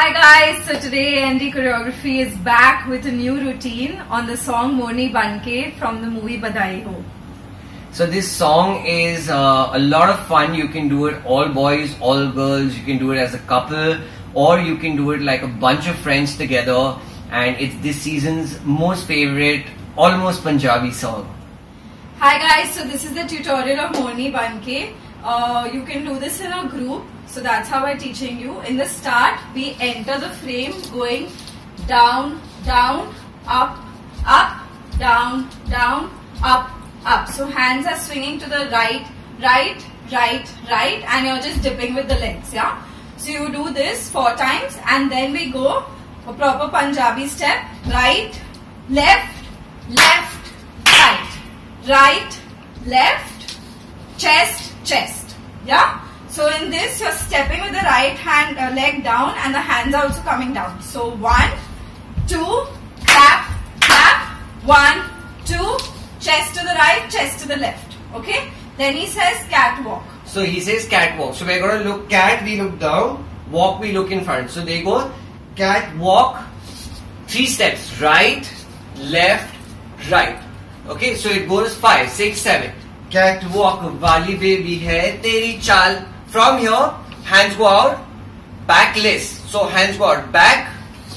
Hi guys, so today AnD Choreography is back with a new routine on the song MORNI BANKE from the movie Badhaai ho. So this song is a lot of fun. You can do it all boys, all girls, you can do it as a couple, or you can do it like a bunch of friends together, and it's this season's most favorite, almost Punjabi song. Hi guys, so this is the tutorial of MORNI BANKE. You can do this in a group, so that's how we're teaching you. In the start, we enter the frame going down, down, up, up, down, down, up, up. So hands are swinging to the right, right, right, right, and you're just dipping with the legs, yeah? So you do this 4 times, and then we go a proper Punjabi step, right, left, left, right, right, left, chest, chest, yeah? So in this, you're stepping with the right hand leg down and the hands are also coming down. So 1, 2, clap, clap, 1, 2, chest to the right, chest to the left, okay? Then he says catwalk. So he says catwalk. So we're going to look cat, we look down, walk, we look in front. So they go catwalk, 3 steps, right, left, right. Okay, so it goes 5, 6, 7. Catwalk, wali baby hai teri chal. From here, hands go out, back list. So hands go out, back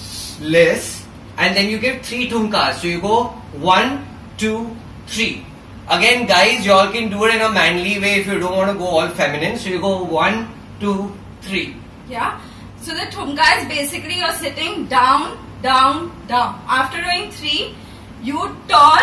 list, and then you give 3 thumkas. So you go 1, 2, 3. Again, guys, you all can do it in a manly way if you don't want to go all feminine. So you go 1, 2, 3. Yeah. So the thumka is basically you're sitting down, down, down. After doing 3, you turn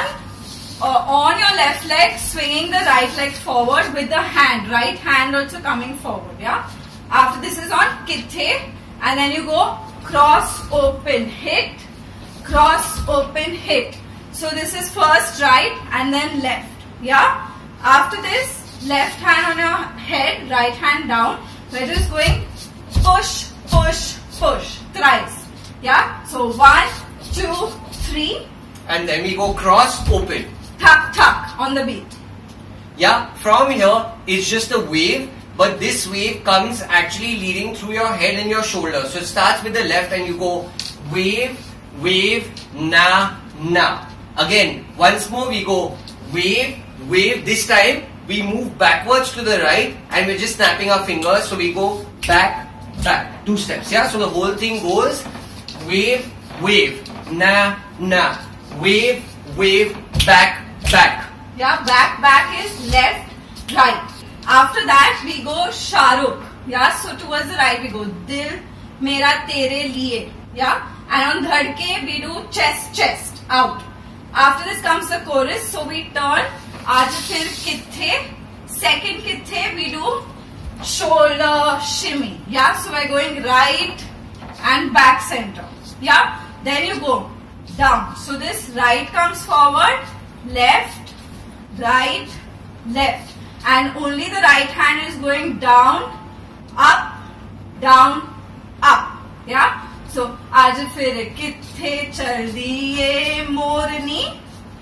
on your left leg, swinging the right leg forward with the hand, right hand also coming forward, yeah? After this is on kithe, and then you go cross, open, hit, cross, open, hit. So this is first right and then left, yeah? After this, left hand on your head, right hand down. We're just going push, push, push, thrice, yeah? So 1, 2, 3. And then we go cross, open. Tuck, tuck on the beat. Yeah, from here it's just a wave, but this wave comes actually leading through your head and your shoulders. So it starts with the left and you go wave, wave, na, na. Again, once more we go wave, wave. This time we move backwards to the right and we're just snapping our fingers. So we go back, back, 2 steps. Yeah, so the whole thing goes wave, wave, na, na, wave, wave, back, back. Yeah, back, back is left, right. After that, we go Shahrukh. Yeah, so towards the right we go Dil Mera Tere Liye. Yeah, and on Dhadke we do chest, chest, out. After this comes the chorus, so we turn. Aaj fir kithe. Second kithe we do shoulder shimmy. Yeah, so we're going right and back center. Yeah, then you go down. So this right comes forward, left, right, left, and only the right hand is going down, up, down, up. Yeah. So aaj fir kithe chal diye morni.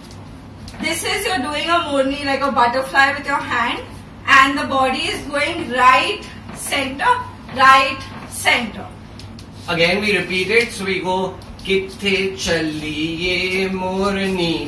This is you're doing a morni like a butterfly with your hand, and the body is going right, center, right, center. Again we repeat it. So we go kithe chaliye morni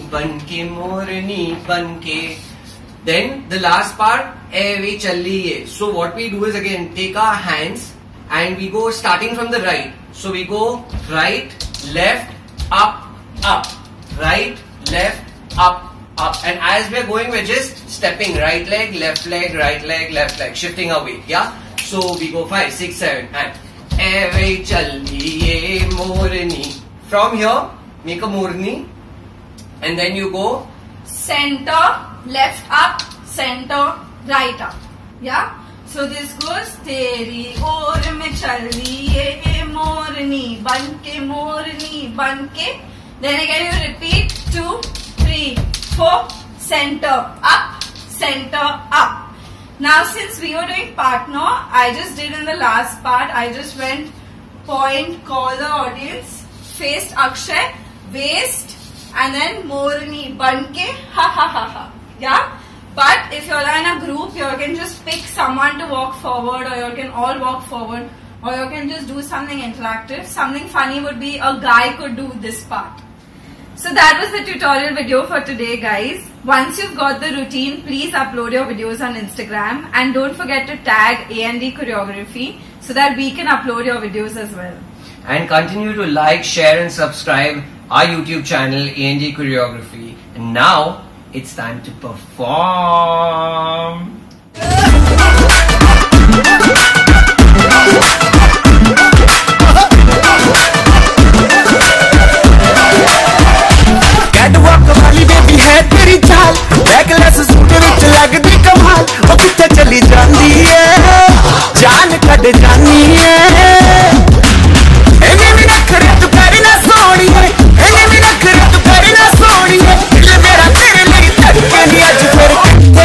banke. Then the last part, eve chaliye. So what we do is again take our hands and we go starting from the right. So we go right, left, up, up, right, left, up, up. And as we're going, we're just stepping right leg, left leg, right leg, left leg, shifting our weight. Yeah. So we go 5, 6, 7, and eve chaliye morni. From here, make a morni, and then you go center, left up, center, right up. Yeah. So this goes teri aur mein chal diye morni banke. Then again you repeat 2, 3, 4, center up, center up. Now since we were doing partner, I just did in the last part, I just went point, call the audience, faced Akshay, waist, and then morni banke, ha ha ha ha. Yeah. But if you're in a group, you can just pick someone to walk forward, or you can all walk forward or you can just do something interactive. Something funny would be a guy could do this part. So that was the tutorial video for today, guys. Once you've got the routine, please upload your videos on Instagram and don't forget to tag AnD Choreography so that we can upload your videos as well. And continue to like, share and subscribe our YouTube channel AnD Choreography. And now it's time to perform. Catwalk वाली baby है तेरी चाल, backless suit विच लगदी कमाल, ओ किथे चली जांदी है जान कढ जानी है। एने भी नखरे तू करी ना सोनी है, एने भी नखरे तू करी ना सोनी है, दिल मेरा तेरे लिए धड़के नी। आज फिर किथे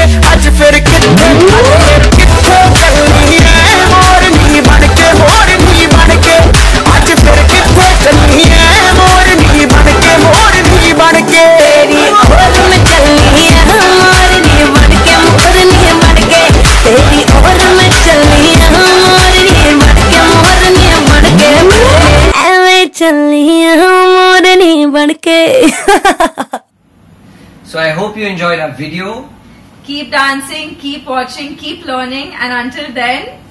चलनी है मोरनी बनके, मोरनी बनके। आज फिर किथे चलनी है मोरनी बनके, मोरनी बनके। तेरी ओर में चलनी है मोरनी बनके, मोरनी बनके। तेरी ओर में चलनी है मोरनी बनके, मोरनी बनके। ऐਵੇਂ चलनी है मोरनी बनके। So I hope you enjoyed our video. Keep dancing, keep watching, keep learning, and until then,